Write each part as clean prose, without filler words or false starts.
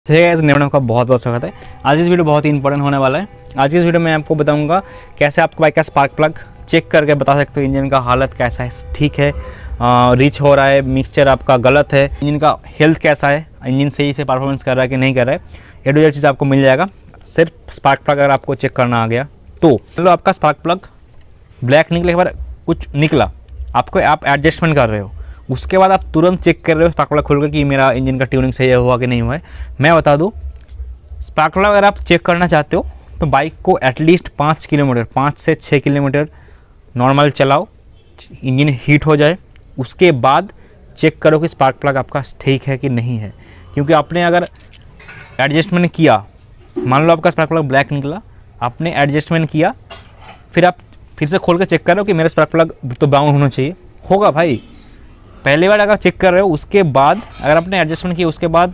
नेवड़ों का बहुत बहुत स्वागत है। आज इस वीडियो बहुत ही इंपॉर्टेंट होने वाला है। आज की इस वीडियो में आपको बताऊंगा कैसे आप बाइक का स्पार्क प्लग चेक करके बता सकते हो इंजन का हालत कैसा है, ठीक है, रीच हो रहा है, मिक्सचर आपका गलत है, इंजन का हेल्थ कैसा है, इंजन सही से परफॉर्मेंस कर रहा है कि नहीं कर रहा है, ये दो चीज़ आपको मिल जाएगा सिर्फ स्पार्क प्लग अगर आपको चेक करना आ गया तो। चलो आपका स्पार्क प्लग ब्लैक निकले के बाद कुछ निकला, आपको आप एडजस्टमेंट कर रहे हो, उसके बाद आप तुरंत चेक कर रहे हो स्पार्क प्लग खोल के कि मेरा इंजन का ट्यूनिंग सही हुआ कि नहीं हुआ है। मैं बता दूं, स्पार्क प्लग अगर आप चेक करना चाहते हो तो बाइक को एटलीस्ट 5 किलोमीटर 5 से 6 किलोमीटर नॉर्मल चलाओ, इंजन हीट हो जाए, उसके बाद चेक करो कि स्पार्क प्लग आपका ठीक है कि नहीं है। क्योंकि आपने अगर एडजस्टमेंट किया, मान लो आपका स्पार्क प्लग ब्लैक निकला, आपने एडजस्टमेंट किया, फिर आप फिर से खोल के चेक करो कि मेरा स्पार्क प्लग तो ब्राउन होना चाहिए, होगा भाई। पहली बार अगर चेक कर रहे हो, उसके बाद अगर आपने एडजस्टमेंट किया, उसके बाद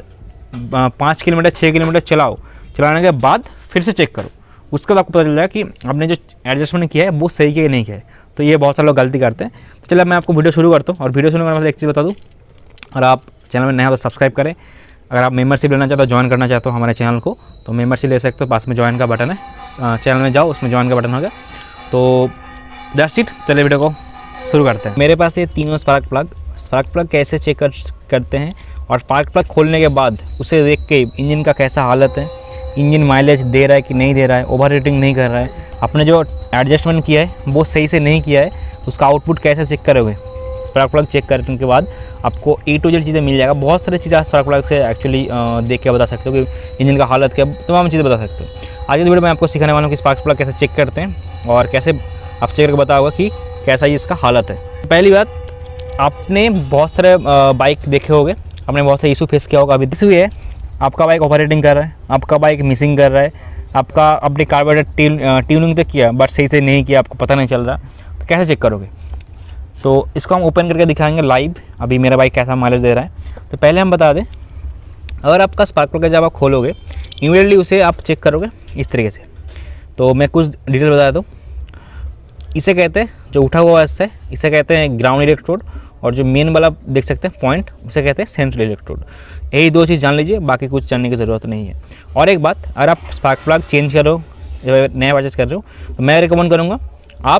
5 किलोमीटर 6 किलोमीटर चलाओ, चलाने के बाद फिर से चेक करो, उसके बाद आपको पता चल जाएगा कि आपने जो एडजस्टमेंट किया है वो सही है कि नहीं है। तो ये बहुत सारे लोग गलती करते हैं। तो चलिए मैं आपको वीडियो शुरू करता हूँ, और वीडियो शुरू करने से एक चीज़ बता दूँ, और आप चैनल में नए हो तो सब्सक्राइब करें। अगर आप मेम्बरशिप लेना चाहते हो, ज्वाइन करना चाहते हो हमारे चैनल को, तो मेम्बरशिप ले सकते हो, पास में ज्वाइन का बटन है, चैनल में जाओ, उसमें ज्वाइन का बटन होगा। तो दैट्स इट, चलिए वीडियो को शुरू करते हैं। मेरे पास ये तीनों स्पार्क प्लग कैसे चेक करते हैं, और स्पार्क प्लग खोलने के बाद उसे देख के इंजन का कैसा हालत है, इंजन माइलेज दे रहा है कि नहीं दे रहा है, ओवर हीटिंग नहीं कर रहा है, आपने जो एडजस्टमेंट किया है वो सही से नहीं किया है, उसका आउटपुट कैसे चेक करोगे। स्पार्क प्लग चेक करने के बाद आपको A to Z चीज़ें मिल जाएगा। बहुत सारी चीज़ें स्पार्क प्लग से एक्चुअली देख के बता सकते हो कि इंजन का हालत क्या, तमाम चीज़ें बता सकते हो। आज इस वीडियो में आपको सिखाने वाला हूँ कि स्पार्क प्लग कैसे चेक करते हैं, और कैसे आप चेक करके बताओगे कि कैसा ही इसका हालत है। पहली बात, आपने बहुत सारे बाइक देखे होंगे, आपने बहुत सारे इशू फेस किया होगा। अभी इशू है, आपका बाइक ओवरहीटिंग कर रहा है, आपका बाइक मिसिंग कर रहा है, आपका अपने कार्बोरेटर ट्यूनिंग तो किया बट सही से नहीं किया, आपको पता नहीं चल रहा, तो कैसे चेक करोगे। तो इसको हम ओपन करके दिखाएंगे लाइव, अभी मेरा बाइक कैसा माइलेज दे रहा है। तो पहले हम बता दें, अगर आपका स्पार्क प्लग जब आप खोलोगे, इमीडिएटली उसे आप चेक करोगे इस तरीके से। तो मैं कुछ डिटेल बता दूँ। इसे कहते हैं, जो उठा हुआ है इसे कहते हैं ग्राउंड इलेक्ट्रोड, और जो मेन वाला देख सकते हैं पॉइंट, उसे कहते हैं सेंट्रल इलेक्ट्रोड। यही दो चीज़ जान लीजिए, बाकी कुछ जानने की ज़रूरत नहीं है। और एक बात, अगर आप स्पार्क प्लग चेंज करो, नया परचेज कर रहे हो, तो मैं रिकमेंड करूँगा आप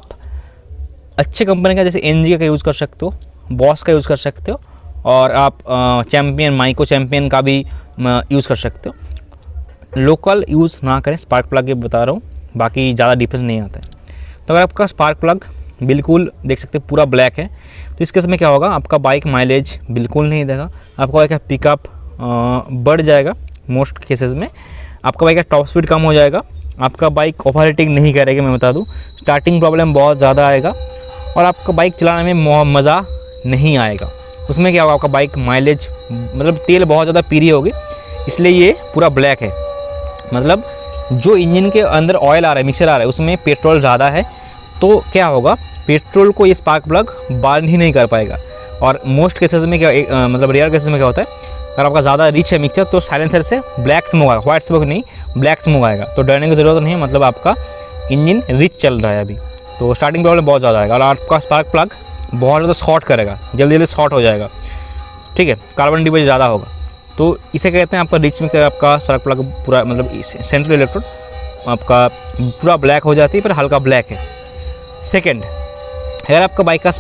अच्छे कंपनी का, जैसे NG का यूज़ कर सकते हो, बॉस का यूज़ कर सकते हो, और आप चैम्पियन, माइको चैम्पियन का भी यूज़ कर सकते हो। लोकल यूज़ ना करें, स्पार्क प्लग ये बता रहा हूँ, बाकी ज़्यादा डिफरेंस नहीं आता है। तो अगर आपका स्पार्क प्लग बिल्कुल देख सकते हैं पूरा ब्लैक है, तो इस केस में क्या होगा, आपका बाइक माइलेज बिल्कुल नहीं देगा, आपका बाइक का पिकअप बढ़ जाएगा, मोस्ट केसेस में आपका बाइक का टॉप स्पीड कम हो जाएगा, आपका बाइक ओवरहीटिंग नहीं करेगा, मैं बता दूं, स्टार्टिंग प्रॉब्लम बहुत ज़्यादा आएगा, और आपका बाइक चलाने में मज़ा नहीं आएगा। उसमें क्या होगा, आपका बाइक माइलेज मतलब तेल बहुत ज़्यादा पी रही होगी, इसलिए ये पूरा ब्लैक है। मतलब जो इंजन के अंदर ऑयल आ रहा है, मिक्सचर आ रहा है, उसमें पेट्रोल ज़्यादा है, तो क्या होगा, पेट्रोल को ये स्पार्क प्लग बर्न ही नहीं कर पाएगा। और मोस्ट केसेस में क्या मतलब रेयर केसेस में क्या होता है, अगर आपका ज़्यादा रिच है मिक्सचर, तो साइलेंसर से ब्लैक स्मोक आएगा, व्हाइट स्मोक नहीं, ब्लैक स्मोक आएगा। तो डरने की ज़रूरत नहीं है, मतलब आपका इंजन रिच चल रहा है अभी, तो स्टार्टिंग प्रॉब्लम बहुत ज़्यादा आएगा, और आपका स्पार्क प्लग बहुत ज़्यादा शॉर्ट करेगा, जल्दी जल्दी शॉर्ट हो जाएगा, ठीक है, कार्बन डिपेंड ज़्यादा होगा। तो इसे कहते हैं आपका रिच में आपका स्पार्क प्लग पूरा मतलब सेंट्रल इलेक्ट्रोड आपका पूरा ब्लैक हो जाती है, पर हल्का ब्लैक है। सेकंड, अगर आपका बाइक का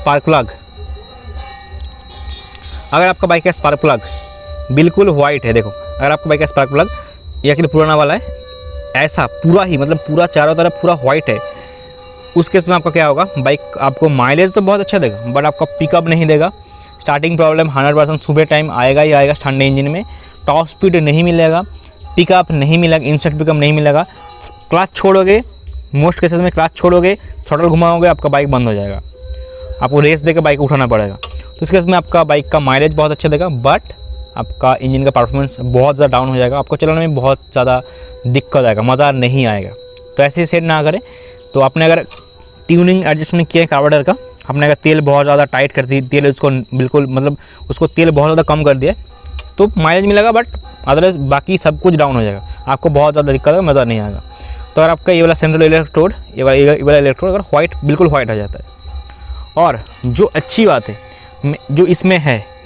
स्पार्क प्लग बिल्कुल वाइट है, देखो, अगर आपका बाइक का स्पार्क प्लग या कि पुराना वाला है, ऐसा पूरा ही मतलब पूरा चारों तरफ पूरा वाइट है, उस केस में आपका क्या होगा, बाइक आपको माइलेज तो बहुत अच्छा देगा, बट आपका पिकअप नहीं देगा। स्टार्टिंग प्रॉब्लम 100% सुबह टाइम आएगा ही आएगा, ठंडे इंजन में टॉप स्पीड नहीं मिलेगा, पिकअप नहीं मिलेगा, इंस्टेंट पिकअप नहीं मिलेगा, क्लच छोड़ोगे, मोस्ट केसेस में क्लच छोड़ोगे, थ्रॉटल घुमाओगे, आपका बाइक बंद हो जाएगा, आपको रेस देकर बाइक उठाना पड़ेगा। तो इस केस में आपका बाइक का माइलेज बहुत अच्छा देगा, बट आपका इंजन का परफॉर्मेंस बहुत ज़्यादा डाउन हो जाएगा, आपको चलाने में बहुत ज़्यादा दिक्कत आएगा, मज़ा नहीं आएगा। तो ऐसे सेट ना करें। तो आपने अगर ट्यूनिंग एडजस्टमेंट किया है कार्बोरेटर का, आपने अगर तेल बहुत ज़्यादा टाइट कर दी, तेल उसको बिल्कुल मतलब उसको तेल बहुत ज़्यादा कम कर दिया, तो माइलेज मिलेगा, बट अदरवाइज बाकी सब कुछ डाउन हो जाएगा, आपको बहुत ज़्यादा दिक्कत है, मज़ा नहीं आएगा। तो अगर आपका ये वाला सेंट्रल इलेक्ट्रोड, ये वाला इलेक्ट्रोड अगर बिल्कुल वाइट हो जाता है, और जो अच्छी बात है जो इसमें है,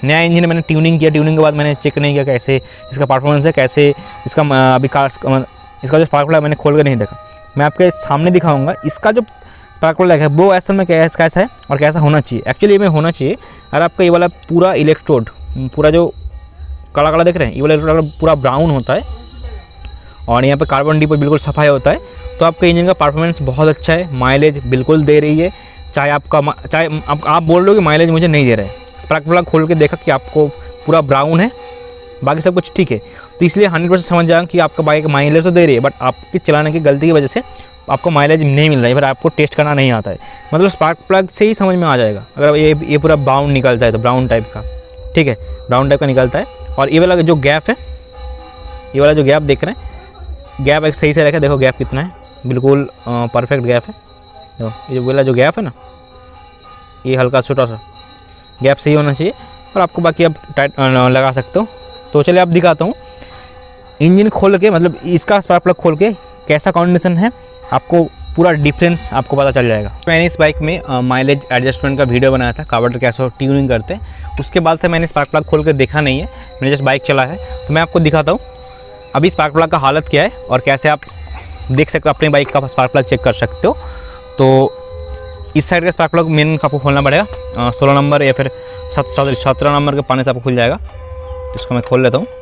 नया इंजन मैंने ट्यूनिंग किया, ट्यूनिंग के बाद मैंने चेक नहीं किया कैसे इसका परफॉर्मेंस है, कैसे इसका अभी इसका जो स्पार्क प्लग मैंने खोल कर नहीं देखा। मैं आपके सामने दिखाऊंगा इसका जो स्पार्क प्लग है वो असल में कैसा है और कैसा होना चाहिए। एक्चुअली में होना चाहिए अगर आपका ये वाला पूरा इलेक्ट्रोड पूरा जो काला काला देख रहे हैं, ये वाला इलेक्ट्रोड पूरा ब्राउन होता है और यहाँ पे कार्बन डी पर बिल्कुल सफाई होता है, तो आपके इंजन का परफॉर्मेंस बहुत अच्छा है, माइलेज बिल्कुल दे रही है। चाहे आप बोल रहे हो कि माइलेज मुझे नहीं दे रहा है, स्पार्क प्लग खोल के देखा कि आपको पूरा ब्राउन है, बाकी सब कुछ ठीक है, तो इसलिए 100% समझ जाएगा कि आपका बाइक माइलेज तो दे रही है, बट आपके चलाने की गलती की वजह से आपको माइलेज नहीं मिल रहा है, फिर आपको टेस्ट करना नहीं आता है। मतलब स्पार्क प्लग से ही समझ में आ जाएगा अगर ये पूरा ब्राउन निकलता है तो ब्राउन टाइप का, ठीक है, ब्राउन टाइप का निकलता है। और ये वाला जो गैप है, ये वाला जो गैप देख रहे हैं, गैप एक सही से रखा, देखो गैप कितना है, बिल्कुल परफेक्ट गैप है। देखो ये वाला जो गैप है ना, ये हल्का छोटा सा गैप सही होना चाहिए और आपको बाकी आप टाइट लगा सकते हो। तो चलिए आप दिखाता हूँ इंजन खोल के, मतलब इसका स्पार्क प्लग खोल के कैसा कंडीशन है, आपको पूरा डिफरेंस आपको पता चल जाएगा। मैंने इस बाइक में माइलेज एडजस्टमेंट का वीडियो बनाया था, कार्बोरेटर कैसे ट्यूनिंग करते हैं, उसके बाद से मैंने स्पार्क प्लग खोल के देखा नहीं है, मैंने जस्ट बाइक चला है। तो मैं आपको दिखाता हूँ अभी स्पार्क प्लग का हालत क्या है और कैसे आप देख सकते हो, अपनी बाइक का स्पार्क प्लग चेक कर सकते हो। तो इस साइड का स्पार्क प्लग मेन आपको खोलना पड़ेगा, 16 नंबर या फिर 17 नंबर के पानी से आपको खुल जाएगा। इसको मैं खोल लेता हूँ।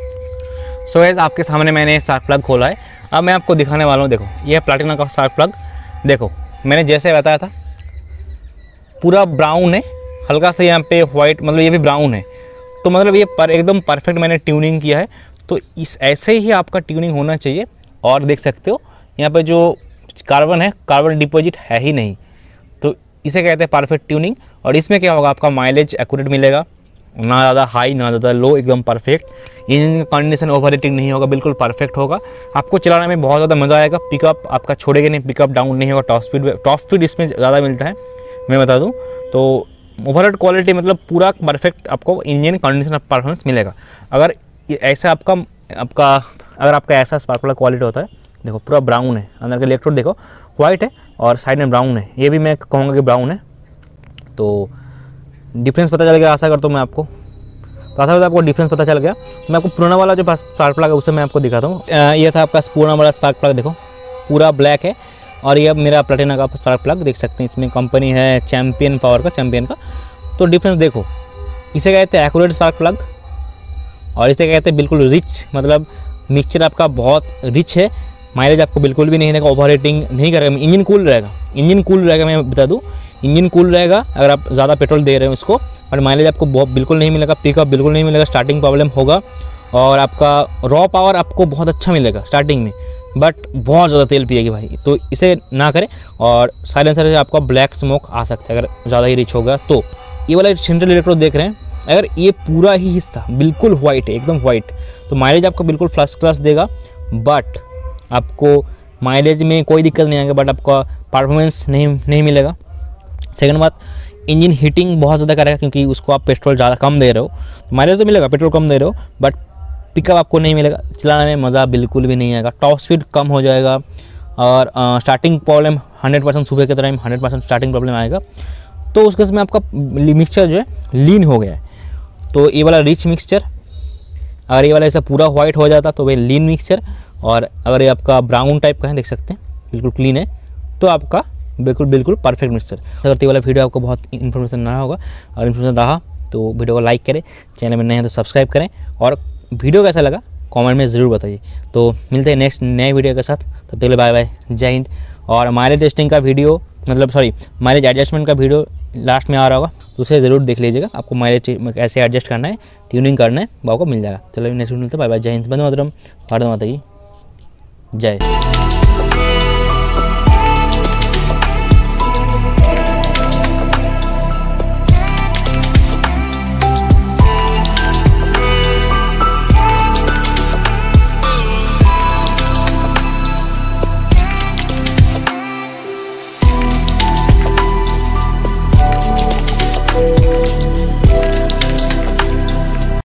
सो गाइस आपके सामने मैंने स्पार्क प्लग खोला है, अब मैं आपको दिखाने वाला हूँ। देखो ये है प्लैटिना का स्पार्क प्लग, देखो मैंने जैसे बताया था पूरा ब्राउन है, हल्का सा यहाँ पे वाइट, मतलब ये भी ब्राउन है, तो मतलब ये एकदम परफेक्ट मैंने ट्यूनिंग किया है। तो इस ऐसे ही आपका ट्यूनिंग होना चाहिए। और देख सकते हो यहाँ पे जो कार्बन है, कार्बन डिपॉजिट है ही नहीं, तो इसे कहते हैं परफेक्ट ट्यूनिंग। और इसमें क्या होगा, आपका माइलेज एक्यूरेट मिलेगा, ना ज़्यादा हाई ना ज़्यादा लो, एकदम परफेक्ट। इंजन का कंडीशन ओवर हीटिंग नहीं होगा, बिल्कुल परफेक्ट होगा। आपको चलाने में बहुत ज़्यादा मज़ा आएगा, पिकअप आपका छोड़ेगा नहीं, पिकअप डाउन नहीं होगा, टॉप स्पीड इसमें ज़्यादा मिलता है, मैं बता दूँ तो। ओवरऑल क्वालिटी मतलब पूरा परफेक्ट आपको इंजन कंडीशन परफॉर्मेंस मिलेगा। अगर ऐसा अगर आपका ऐसा स्पार्क प्लग क्वालिटी होता है, देखो पूरा ब्राउन है, अंदर का इलेक्ट्रोड देखो वाइट है और साइड में ब्राउन है, ये भी मैं कहूँगा कि ब्राउन है, तो डिफरेंस पता चल गया आशा करता हूँ मैं आपको। तो आशा करता आपको डिफरेंस पता चल गया। तो मैं आपको पुराना वाला जो स्पार्क प्लग है उसे मैं आपको दिखाता हूँ। ये था आपका पुराना वाला स्पार्क प्लग, देखो पूरा ब्लैक है, और ये अब मेरा प्लैटिना का स्पार्क प्लग देख सकते हैं, इसमें कंपनी है चैम्पियन पावर का, चैम्पियन का। तो डिफरेंस देखो, इसे कहते हैं एक्यूरेट स्पार्क प्लग और इसे कहते हैं बिल्कुल रिच, मतलब मिक्सचर आपका बहुत रिच है, माइलेज आपको बिल्कुल भी नहीं देगा, ओवर हीटिंग नहीं करेगा, इंजन कूल रहेगा, मैं बता दूं इंजन कूल रहेगा अगर आप ज़्यादा पेट्रोल दे रहे हो इसको, और माइलेज आपको बहुत बिल्कुल नहीं मिलेगा, पिकअप बिल्कुल नहीं मिलेगा, स्टार्टिंग प्रॉब्लम होगा, और आपका रॉ पावर आपको बहुत अच्छा मिलेगा स्टार्टिंग में, बट बहुत ज़्यादा तेल पिएगी भाई, तो इसे ना करें। और साइलेंसर से आपका ब्लैक स्मोक आ सकता है अगर ज़्यादा ही रिच होगा। तो ये वाला सेंट्रल इलेक्ट्रोड देख रहे हैं, अगर ये पूरा ही हिस्सा बिल्कुल वाइट है, एकदम वाइट, तो माइलेज आपको बिल्कुल फर्स्ट क्लास देगा, बट आपको माइलेज में कोई दिक्कत नहीं आएगा, बट आपका परफॉर्मेंस नहीं मिलेगा। सेकंड बात, इंजन हीटिंग बहुत ज़्यादा करेगा, क्योंकि उसको आप पेट्रोल ज़्यादा कम दे रहे हो, तो माइलेज तो मिलेगा, पेट्रोल कम दे रहे हो, बट पिकअप आपको नहीं मिलेगा, चलाने में मज़ा बिल्कुल भी नहीं आएगा, टॉप स्पीड कम हो जाएगा, और स्टार्टिंग प्रॉब्लम 100% सुबह के टाइम 100% स्टार्टिंग प्रॉब्लम आएगा। तो उस केस में आपका मिक्सचर जो है लीन हो गया है, तो ये वाला रिच मिक्सचर, अगर ये वाला ऐसा पूरा वाइट हो जाता तो वे लीन मिक्सचर, और अगर ये आपका ब्राउन टाइप का है, देख सकते हैं बिल्कुल क्लीन है, तो आपका बिल्कुल परफेक्ट मिक्सचर। अगर ये वाला वीडियो आपको बहुत इन्फॉर्मेशन रहा होगा, और इन्फॉर्मेशन रहा तो वीडियो को लाइक करें, चैनल में नए हैं तो सब्सक्राइब करें, और वीडियो कैसा लगा कमेंट में ज़रूर बताइए। तो मिलते हैं नेक्स्ट नए वीडियो के साथ, तब तक के लिए बाय बाय, जय हिंद। और माइलेज टेस्टिंग का वीडियो, मतलब सॉरी माइलेज एडजस्टमेंट का वीडियो लास्ट में आ रहा होगा, तो उसे ज़रूर देख लीजिएगा, आपको माइलेज कैसे एडजस्ट करना है, ट्यूनिंग करना है, वो आपको मिल जाएगा। चलो नेक्स्ट वीडियो मिलते हैं, बाय बाय, जय हिंद, वंदे मातरम, भारत माता की जय।